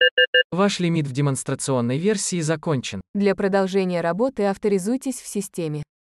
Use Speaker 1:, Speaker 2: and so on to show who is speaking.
Speaker 1: Ваш лимит в демонстрационной версии закончен.
Speaker 2: Для продолжения работы авторизуйтесь в системе.